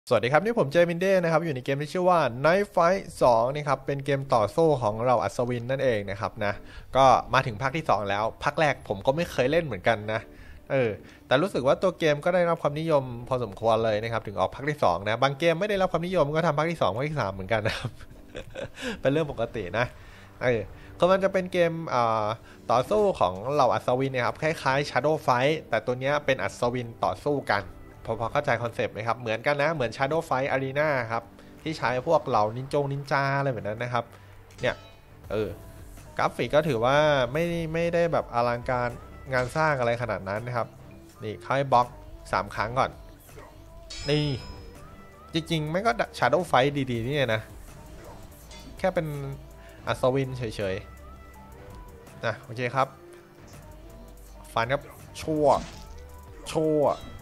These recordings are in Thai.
สวัสดีครับนี่ผมเจมินเด้นะครับอยู่ในเกมที่ชื่อว่า Night Fight 2นี่ครับเป็นเกมต่อสู้ของเราอัศวินนั่นเองนะครับนะก็มาถึงภาคที่2แล้วภาคแรกผมก็ไม่เคยเล่นเหมือนกันนะแต่รู้สึกว่าตัวเกมก็ได้รับความนิยมพอสมควรเลยนะครับถึงออกภาคที่2นะบางเกมไม่ได้รับความนิยมก็ทำภาคที่2ภาคที่3เหมือนกันนะครับเป็นเรื่องปกตินะก็มันจะเป็นเกมต่อสู้ของเหล่าอัศวินนะครับคล้ายๆ Shadow Fight แต่ตัวนี้เป็นอัศวินต่อสู้กันพอเข้าใจคอนเซปต์ไหมครับเหมือนกันนะเหมือน Shadow Fight Arena ครับที่ใช้พวกเหล่านินจาอะไรแบบนั้นนะครับเนี่ยกราฟิกก็ถือว่าไม่ได้แบบอลังการงานสร้างอะไรขนาดนั้นนะครับนี่เข้าให้บล็อก3ครั้งก่อนนี่จริงๆไม่ก็ Shadow Fight ดีๆนี่นะแค่เป็นอัศวินเฉยๆนะโอเคครับฟันครับชั่ว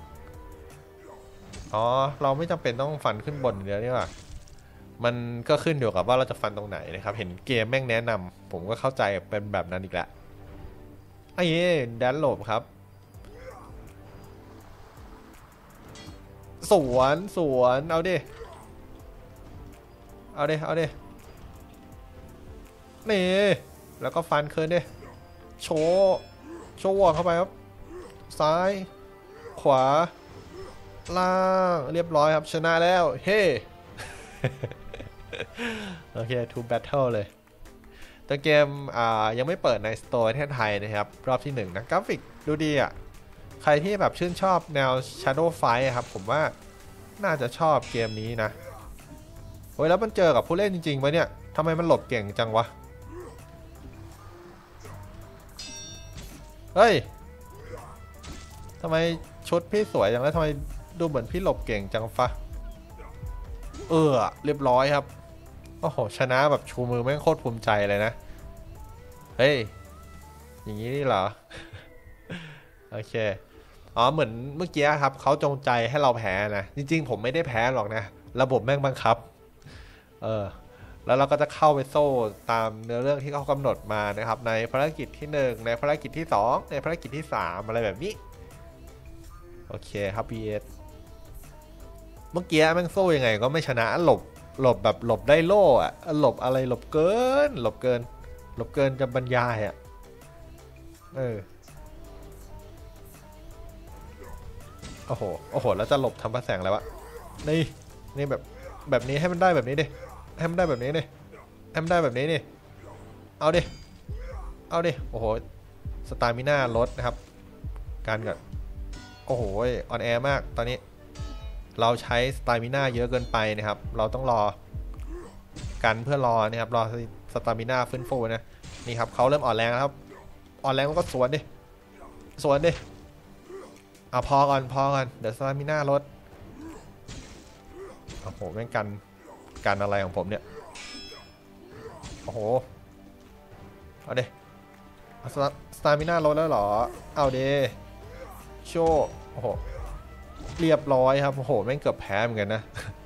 อ๋อเราไม่จำเป็นต้องฟันขึ้นบนเดี๋ยวนี่ว่ามันก็ขึ้นอยู่กับว่าเราจะฟันตรงไหนนะครับเห็นเกมแม่งแนะนำผมก็เข้าใจเป็นแบบนั้นอีกแล้วไอ้แดนโหลบครับสวนเอาดิเอาดินี่แล้วก็ฟันคืนดิโชว์เข้าไปครับซ้ายขวาล่างเรียบร้อยครับชนะแล้วเฮ้ โอเค to battle เลยตัวเกมยังไม่เปิดในสโตร์ประเทศไทยนะครับรอบที่1นะกราฟิกดูดีอ่ะใครที่แบบชื่นชอบแนว Shadow Fight ครับผมว่าน่าจะชอบเกมนี้นะโอ้ยแล้วมันเจอกับผู้เล่นจริงๆวะเนี่ยทำไมมันหลบเก่งจังวะเฮ้ยทำไมชุดพี่สวยจังแล้วทำไมดูเหมือนพี่หลบเก่งจังฟะเรียบร้อยครับโอ้โหชนะแบบชูมือแม่งโคตรภูมิใจเลยนะเฮ้ยอย่างนี้นี่เหรอโอเคเหมือนเมื่อกี้ครับเขาจงใจให้เราแพ้นะจริงๆผมไม่ได้แพ้หรอกนะระบบแม่งบังคับเออแล้วเราก็จะเข้าไปโซ่ตามเนื้อเรื่องที่เขากำหนดมานะครับในภารกิจที่1ในภารกิจที่2ในภารกิจที่3อะไรแบบนี้โอเคครับ PS เมื่อกี้แม่งโซ่ยังไงก็ไม่ชนะหลบแบบหลบได้โล่อะหลบอะไรหลบเกินจะบรรยายอะเออโอ้โหแล้วจะหลบทำพระแสงแล้ววะนี่แบบนี้ให้มันได้แบบนี้ดิให้มันได้แบบนี้ดิให้มันได้แบบนี้ดิเอาดิโอ้โหสตามิน่าลดนะครับการกับโอ้โหออนแอร์มากตอนนี้เราใช้สตามิน่าเยอะเกินไปนะครับเราต้องรอกันเพื่อรอนะครับรอสตามิน่าฟื้นฟูนะนี่ครับเขาเริ่มอ่อนแรงแล้วครับอ่อนแรงแล้วก็สวนดิพอก่อนเดี๋ยวสตามิน่าลดโอ้โหแม่งกันอะไรของผมเนี่ยโอ้โหเอาดิสตามิน่าลดแล้วเหรอเอาเดโชโอ้โหเรียบร้อยครับโอ้โหแม่งเกือบแพ้เหมือนกันนะ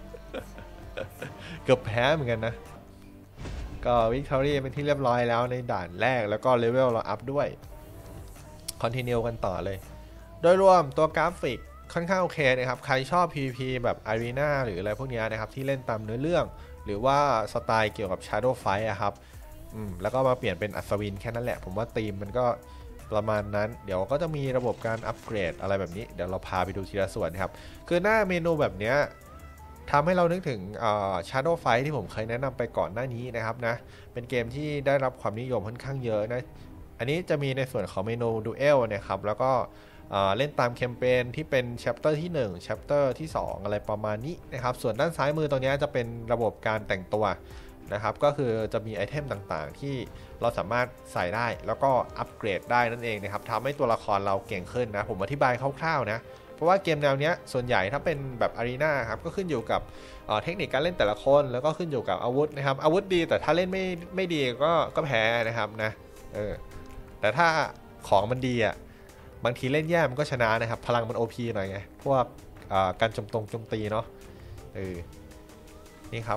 เกือบแพ้เหมือนกันนะก็วิกตอรี่เป็นที่เรียบร้อยแล้วในด่านแรกแล้วก็เลเวลเราอัพด้วยคอนติเนียกันต่อเลยโดยรวมตัวกราฟิกค่อนข้างโอเคนะครับใครชอบ PVP แบบ Arena หรืออะไรพวกนี้นะครับที่เล่นตามเนื้อเรื่องหรือว่าสไตล์เกี่ยวกับ Shadow Fight อะครับแล้วก็มาเปลี่ยนเป็นอัศวินแค่นั้นแหละผมว่าธีมมันก็ประมาณนั้นเดี๋ยวก็จะมีระบบการอัปเกรดอะไรแบบนี้เดี๋ยวเราพาไปดูทีละส่วนครับคือหน้าเมนูแบบนี้ทำให้เรานึกถึงShadow Fight ที่ผมเคยแนะนำไปก่อนหน้านี้นะครับนะเป็นเกมที่ได้รับความนิยมค่อนข้างเยอะนะอันนี้จะมีในส่วนของเมนู Duel นะครับแล้วก็เล่นตามแคมเปญที่เป็น chapter ที่1 chapter ที่2อะไรประมาณนี้นะครับส่วนด้านซ้ายมือตรงนี้จะเป็นระบบการแต่งตัวนะครับก็คือจะมีไอเทมต่างๆที่เราสามารถใส่ได้แล้วก็อัปเกรดได้นั่นเองนะครับทำให้ตัวละครเราเก่งขึ้นนะผมอธิบายคร่าวๆนะเพราะว่าเกมแนวนี้ส่วนใหญ่ถ้าเป็นแบบอารีนาครับก็ขึ้นอยู่กับเทคนิคการเล่นแต่ละคนแล้วก็ขึ้นอยู่กับอาวุธนะครับอาวุธดีแต่ถ้าเล่นไม่ดีก็แพ้นะครับนะแต่ถ้าของมันดีอ่ะบางทีเล่นแย่มันก็ชนะนะครับพลังมัน OP หน่อยไงพวกการโจมตีเนาะนี่ครับ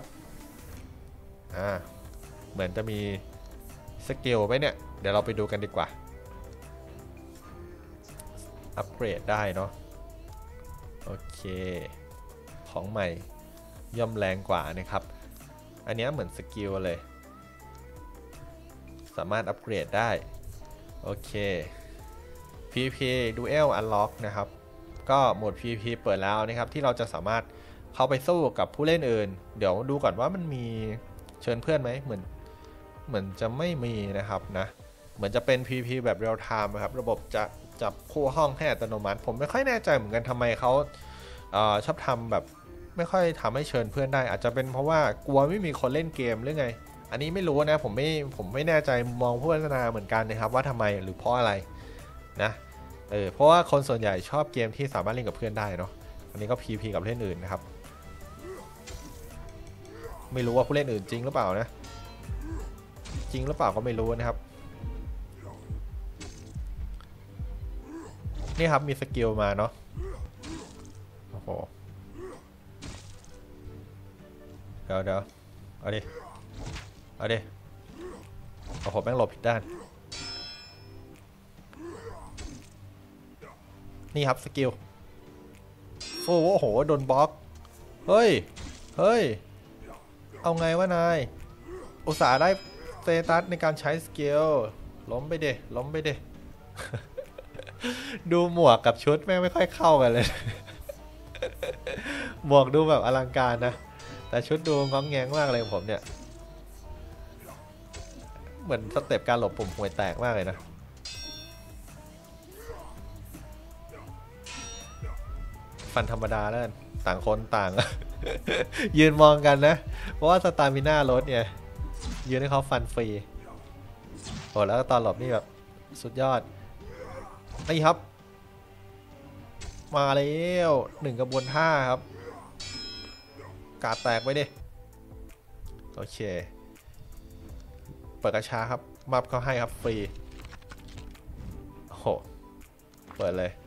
เหมือนจะมีสกิลไหมเนี่ยเดี๋ยวเราไปดูกันดีกว่าอัปเกรดได้เนาะโอเคขของใหม่ย่อมแรงกว่านะครับอันนี้เหมือนสกิลเลยสามารถอัปเกรดได้โอเค PVP Duel Unlock นะครับก็โหมด PVP เปิดแล้วนะครับที่เราจะสามารถเข้าไปสู้กับผู้เล่นอื่นเดี๋ยวดูก่อนว่ามันมีเชิญเพื่อนไหมเหมือนจะไม่มีนะครับนะเหมือนจะเป็น PVP แบบเรียลไทม์นะครับระบบจะจับคู่ห้องให้อัตโนมัติผมไม่ค่อยแน่ใจเหมือนกันทำไมเขาชอบทำแบบไม่ค่อยทำให้เชิญเพื่อนได้อาจจะเป็นเพราะว่ากลัวไม่มีคนเล่นเกมหรือไงอันนี้ไม่รู้นะผมไม่แน่ใจมองผู้พัฒนาเหมือนกันนะครับว่าทำไมหรือเพราะอะไรนะเพราะว่าคนส่วนใหญ่ชอบเกมที่สามารถเล่นกับเพื่อนได้เนาะอันนี้ก็ PVP กับเล่นอื่นนะครับไม่รู้ว่าผู้เล่นอื่นจริงหรือเปล่านะจริงหรือเปล่าก็ไม่รู้นะครับนี่ครับมีสกิลมาเนาะโอ้โหเดี๋ยวเอาดิโอ้โหแม่งหลบผิดด้านนี่ครับสกิลโอ้โหโดนบล็อกเฮ้ยเอาไงวะนายอุตส่าห์ได้สเตตัสในการใช้สกิลล้มไปเดดูหมวกกับชุดแม่งไม่ค่อยเข้ากันเลย หมวกดูแบบอลังการนะแต่ชุดดูง้องแงงมากเลยผมเนี่ยเหมือนสเต็ปการหลบผมห่วยแตกมากเลยนะฟันธรรมดาแล้วกันต่างคนต่าง ยืนมองกันนะเพราะว่าสตามิน่าลดไงยืนให้เขาฟันฟรีโอ้แล้วตอนหลบนี่แบบสุดยอดนี่ครับมาแล้ว1 กระบวนท่าครับกาดแตกไปดิโอเคเปิดกระชาครับมับเขาให้ครับฟรีโอ้โหเปิดเลย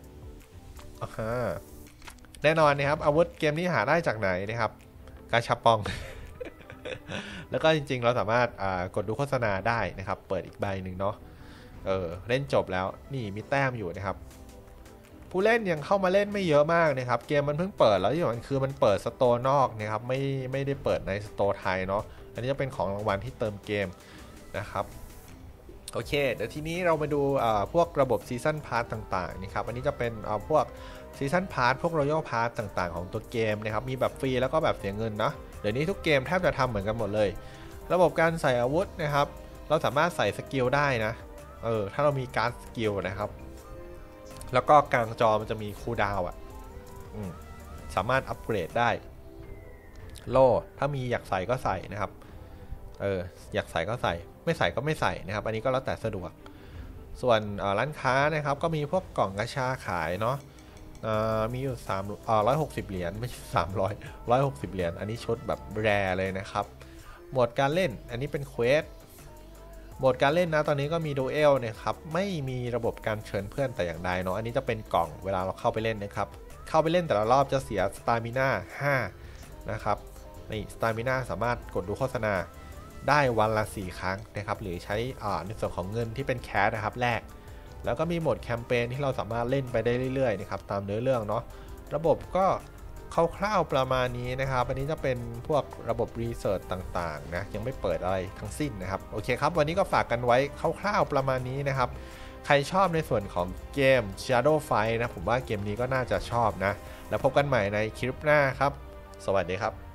แน่นอนนะครับอาวุธเกมนี้หาได้จากไหนนะครับกาชาปอง แล้วก็จริงๆเราสามารถกดดูโฆษณาได้นะครับเปิดอีกใบหนึ่งเนาะเล่นจบแล้วนี่มีแต้มอยู่นะครับผู้เล่นยังเข้ามาเล่นไม่เยอะมากนะครับเกมมันเพิ่งเปิดแล้วที่สำคัญคือมันเปิดสโตร์นอกนะครับไม่ได้เปิดในสโตร์ไทยเนาะอันนี้จะเป็นของรางวัลที่เติมเกมนะครับโอเคเดี๋ยวทีนี้เรามาดูพวกระบบซีซั่นพาร์ทต่างๆนะครับอันนี้จะเป็นพวกซีซั่นพาร์ทพวกรอยัลพาร์ทต่างๆของตัวเกมนะครับมีแบบฟรีแล้วก็แบบเสียเงินนะเดี๋ยวนี้ทุกเกมแทบจะทำเหมือนกันหมดเลยระบบการใส่อาวุธนะครับเราสามารถใส่สกิลได้นะถ้าเรามีการ์ดสกิลนะครับแล้วก็กลางจอมันจะมีคูลดาวน์สามารถอัปเกรดได้โล่ถ้ามีอยากใส่ก็ใส่นะครับอยากใส่ก็ใส่ไม่ใส่ก็ไม่ใส่นะครับอันนี้ก็แล้วแต่สะดวกส่วนร้านค้านะครับก็มีพวกกล่องกระชาขายเนาะมีอยู่160 เหรียญไม่ใช่160 เหรียญอันนี้ชุดแบบแรเลยนะครับโหมดการเล่นอันนี้เป็นเควสโหมดการเล่นนะตอนนี้ก็มีดูเอลนะครับไม่มีระบบการเชิญเพื่อนแต่อย่างใดเนาะอันนี้จะเป็นกล่องเวลาเราเข้าไปเล่นนะครับเข้าไปเล่นแต่ละรอบจะเสียสตามิน่า5นะครับนี่สตามิน่าสามารถกดดูโฆษณาได้วันละ4 ครั้งนะครับหรือใช้ในส่วนของเงินที่เป็นแคชนะครับแลกแล้วก็มีโหมดแคมเปญที่เราสามารถเล่นไปได้เรื่อยๆนะครับตามเนื้อเรื่องเนาะระบบก็คร่าวๆประมาณนี้นะครับอันนี้จะเป็นพวกระบบรีเสิร์ชต่างๆนะยังไม่เปิดอะไรทั้งสิ้นนะครับโอเคครับวันนี้ก็ฝากกันไว้คร่าวๆประมาณนี้นะครับใครชอบในส่วนของเกม Shadow Fight นะผมว่าเกมนี้ก็น่าจะชอบนะแล้วพบกันใหม่ในคลิปหน้าครับสวัสดีครับ